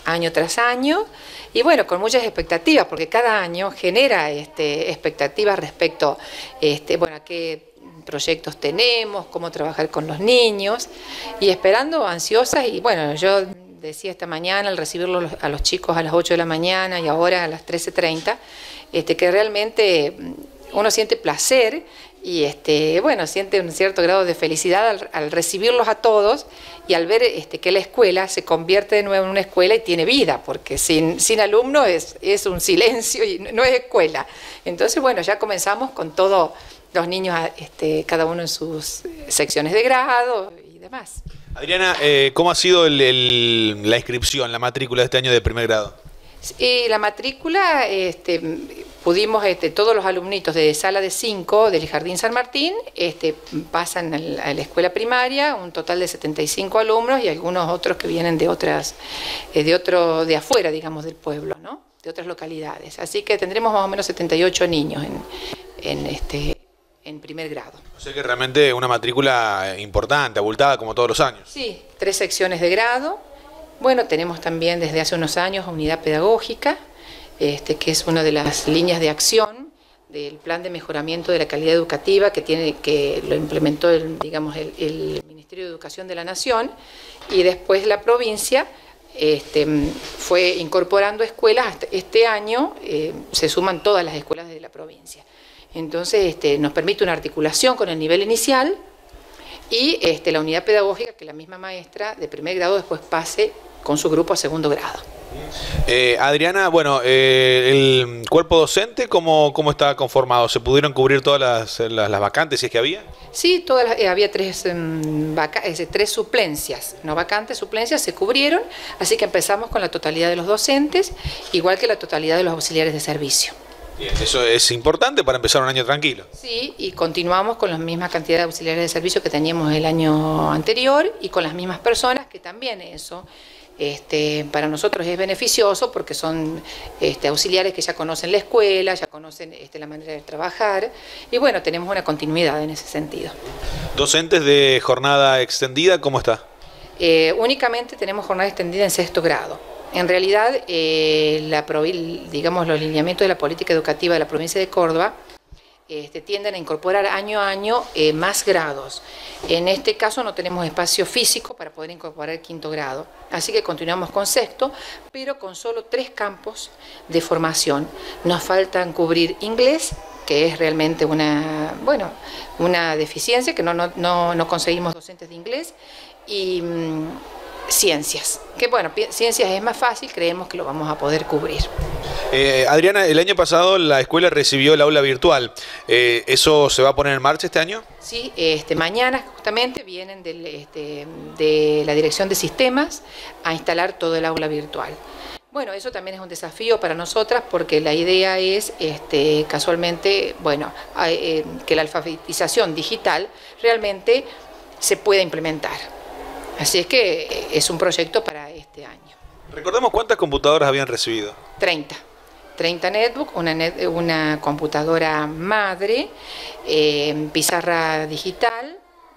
año tras año, y bueno, con muchas expectativas, porque cada año genera este, expectativas respecto este, bueno, a qué proyectos tenemos, cómo trabajar con los niños, y esperando ansiosas, y bueno, yo decía esta mañana al recibirlos a los chicos a las ocho de la mañana y ahora a las trece treinta, este, que realmente uno siente placer y este, bueno, siente un cierto grado de felicidad al, al recibirlos a todos y al ver este, que la escuela se convierte de nuevo en una escuela y tiene vida, porque sin, sin alumnos es, es un silencio y no es escuela. Entonces, bueno, ya comenzamos con todos los niños, este, cada uno en sus secciones de grado y demás. Adriana, eh, ¿cómo ha sido el, el, la inscripción, la matrícula de este año de primer grado? Y la matrícula, este, pudimos, este, todos los alumnitos de sala de cinco del Jardín San Martín este, pasan a la, a la escuela primaria, un total de setenta y cinco alumnos y algunos otros que vienen de otras, eh, de otro, de afuera, digamos, del pueblo, ¿no? De otras localidades. Así que tendremos más o menos setenta y ocho niños en, en este en primer grado. O sea que realmente una matrícula importante, abultada como todos los años. Sí, tres secciones de grado. Bueno, tenemos también desde hace unos años unidad pedagógica, este, que es una de las líneas de acción del plan de mejoramiento de la calidad educativa que tiene que lo implementó el, digamos, el, el Ministerio de Educación de la Nación, y después la provincia este, fue incorporando escuelas. Hasta este año eh, se suman todas las escuelas de la provincia. Entonces este, nos permite una articulación con el nivel inicial y este, la unidad pedagógica, que la misma maestra de primer grado después pase con su grupo a segundo grado. Eh, Adriana, bueno, eh, el cuerpo docente, ¿cómo, cómo está conformado? ¿Se pudieron cubrir todas las, las, las vacantes, si es que había? Sí, todas las, eh, había tres, um, vaca eh, tres suplencias, no vacantes, suplencias, se cubrieron, así que empezamos con la totalidad de los docentes, igual que la totalidad de los auxiliares de servicio. Bien, eso es importante para empezar un año tranquilo. Sí, y continuamos con la misma cantidad de auxiliares de servicio que teníamos el año anterior y con las mismas personas, que también eso este, para nosotros es beneficioso porque son este, auxiliares que ya conocen la escuela, ya conocen este, la manera de trabajar y bueno, tenemos una continuidad en ese sentido. ¿Docentes de jornada extendida, cómo está? Eh, únicamente tenemos jornada extendida en sexto grado. En realidad, eh, la, digamos, los lineamientos de la política educativa de la provincia de Córdoba este, tienden a incorporar año a año eh, más grados. En este caso no tenemos espacio físico para poder incorporar el quinto grado, así que continuamos con sexto, pero con solo tres campos de formación. Nos faltan cubrir inglés, que es realmente una, bueno, una deficiencia, que no, no, no, no conseguimos docentes de inglés, y mmm, ciencias, que bueno, ciencias es más fácil, creemos que lo vamos a poder cubrir. Eh, Adriana, el año pasado la escuela recibió el aula virtual, eh, ¿eso se va a poner en marcha este año? Sí, este, mañana justamente vienen del, este, de la Dirección de Sistemas a instalar todo el aula virtual. Bueno, eso también es un desafío para nosotras porque la idea es, este, casualmente, bueno, eh, que la alfabetización digital realmente se pueda implementar. Así es que es un proyecto para este año. Recordemos cuántas computadoras habían recibido. treinta. treinta netbook, una, net, una computadora madre, eh, pizarra digital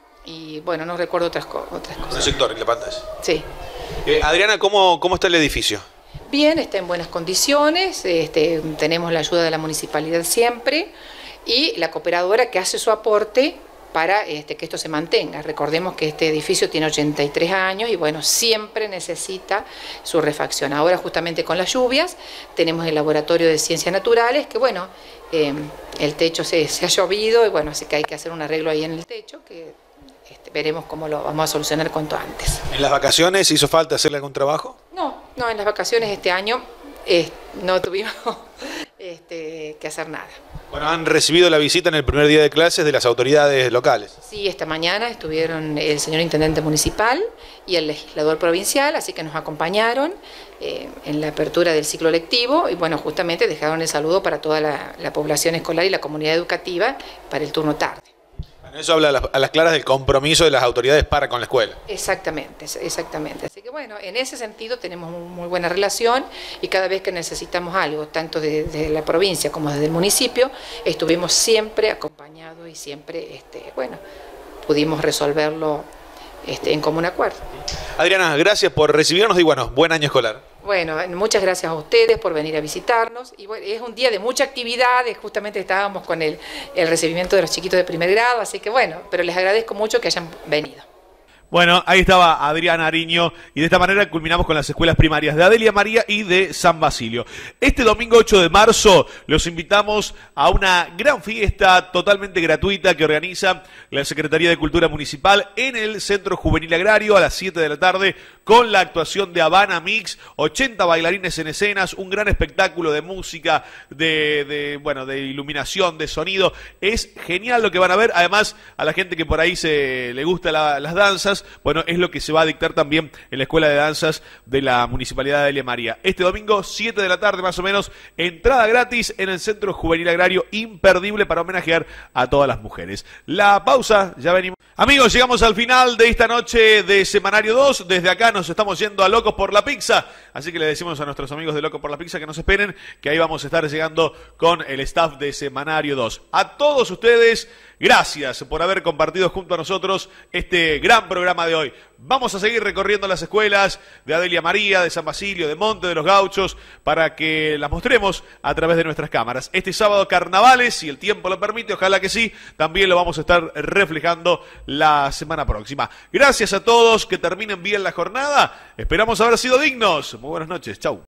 y bueno, no recuerdo otras, co otras cosas. El sector, en la pantalla. Sí. Eh, Adriana, ¿cómo, ¿cómo está el edificio? Bien, está en buenas condiciones, este, tenemos la ayuda de la municipalidad siempre y la cooperadora que hace su aporte para este, que esto se mantenga. Recordemos que este edificio tiene ochenta y tres años y bueno, siempre necesita su refacción. Ahora justamente con las lluvias tenemos el laboratorio de ciencias naturales, que bueno, eh, el techo se, se ha llovido y bueno, así que hay que hacer un arreglo ahí en el techo, que este, veremos cómo lo vamos a solucionar cuanto antes. ¿En las vacaciones hizo falta hacerle algún trabajo? No, no, en las vacaciones este año eh, no tuvimos este, que hacer nada. Bueno, han recibido la visita en el primer día de clases de las autoridades locales. Sí, esta mañana estuvieron el señor intendente municipal y el legislador provincial, así que nos acompañaron eh, en la apertura del ciclo lectivo y bueno, justamente dejaron el saludo para toda la, la población escolar y la comunidad educativa para el turno tarde. Bueno, eso habla a las, a las claras del compromiso de las autoridades para con la escuela. Exactamente, exactamente. Así que bueno, en ese sentido tenemos muy buena relación y cada vez que necesitamos algo, tanto de, de la provincia como desde el municipio, estuvimos siempre acompañados y siempre, este, bueno, pudimos resolverlo este, en común acuerdo. Adriana, gracias por recibirnos y bueno, buen año escolar. Bueno, muchas gracias a ustedes por venir a visitarnos. Y bueno, es un día de mucha actividad, justamente estábamos con el, el recibimiento de los chiquitos de primer grado, así que bueno, pero les agradezco mucho que hayan venido. Bueno, ahí estaba Adriana Ariño y de esta manera culminamos con las escuelas primarias de Adelia María y de San Basilio. Este domingo ocho de marzo los invitamos a una gran fiesta totalmente gratuita que organiza la Secretaría de Cultura Municipal en el Centro Juvenil Agrario a las siete de la tarde con la actuación de Habana Mix, ochenta bailarines en escenas, un gran espectáculo de música, de, de, bueno, de iluminación, de sonido. Es genial lo que van a ver. Además, a la gente que por ahí se le gusta la, las danzas, bueno, es lo que se va a dictar también en la Escuela de Danzas de la Municipalidad de Adelia María. Este domingo, siete de la tarde más o menos, entrada gratis en el Centro Juvenil Agrario, imperdible para homenajear a todas las mujeres. La pausa, ya venimos. Amigos, llegamos al final de esta noche de Semanario dos. Desde acá nos estamos yendo a Locos por la Pizza, así que le decimos a nuestros amigos de Locos por la Pizza que nos esperen, que ahí vamos a estar llegando con el staff de Semanario dos. A todos ustedes, gracias por haber compartido junto a nosotros este gran programa de hoy. Vamos a seguir recorriendo las escuelas de Adelia María, de San Basilio, de Monte de los Gauchos, para que las mostremos a través de nuestras cámaras. Este sábado carnavales, si el tiempo lo permite, ojalá que sí, también lo vamos a estar reflejando la semana próxima. Gracias a todos, que terminen bien la jornada. Esperamos haber sido dignos. Muy buenas noches, chau.